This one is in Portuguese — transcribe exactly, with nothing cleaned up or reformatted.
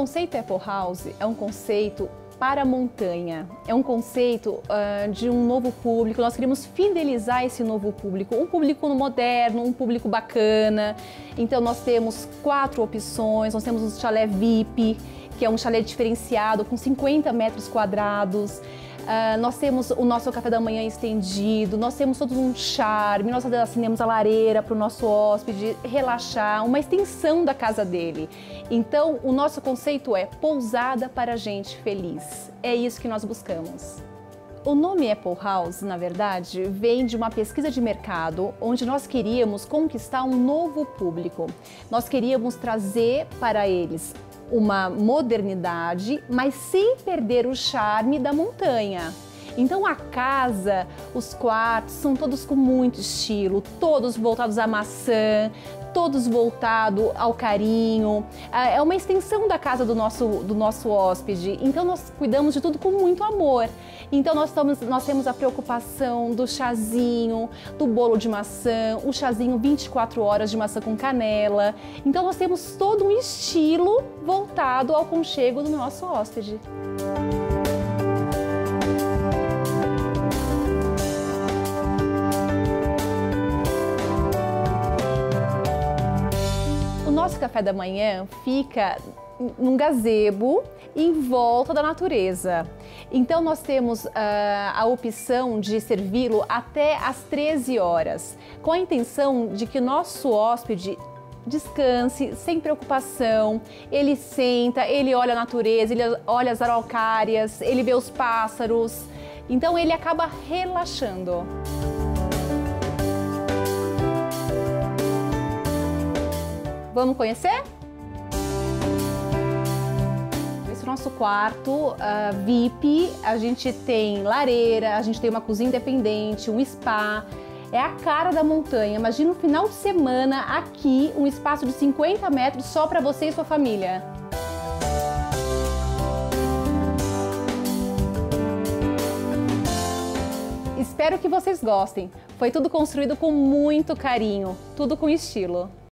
conceito Apple House é um conceito para a montanha, é um conceito uh, de um novo público. Nós queremos fidelizar esse novo público, um público moderno, um público bacana. Então nós temos quatro opções, nós temos um chalé V I P, que é um chalé diferenciado com cinquenta metros quadrados. Uh, nós temos o nosso café da manhã estendido, nós temos todo um charme, nós acendemos a lareira para o nosso hóspede relaxar, uma extensão da casa dele. Então, o nosso conceito é pousada para gente feliz. É isso que nós buscamos. O nome Apple House, na verdade, vem de uma pesquisa de mercado onde nós queríamos conquistar um novo público. Nós queríamos trazer para eles uma modernidade, mas sem perder o charme da montanha. Então a casa, os quartos são todos com muito estilo, todos voltados à maçã, todos voltados ao carinho. É uma extensão da casa do nosso, do nosso hóspede, então nós cuidamos de tudo com muito amor. Então nós, estamos, nós temos a preocupação do chazinho, do bolo de maçã, o chazinho vinte e quatro horas de maçã com canela. Então nós temos todo um estilo voltado ao aconchego do nosso hóspede. O nosso café da manhã fica num gazebo em volta da natureza. Então nós temos uh, a opção de servi-lo até às treze horas, com a intenção de que o nosso hóspede descanse sem preocupação. Ele senta, ele olha a natureza, ele olha as araucárias, ele vê os pássaros. Então ele acaba relaxando. Vamos conhecer? Esse é o nosso quarto uh, V I P. A gente tem lareira, a gente tem uma cozinha independente, um spa. É a cara da montanha. Imagina um final de semana aqui, um espaço de cinquenta metros só para você e sua família. Espero que vocês gostem. Foi tudo construído com muito carinho, tudo com estilo.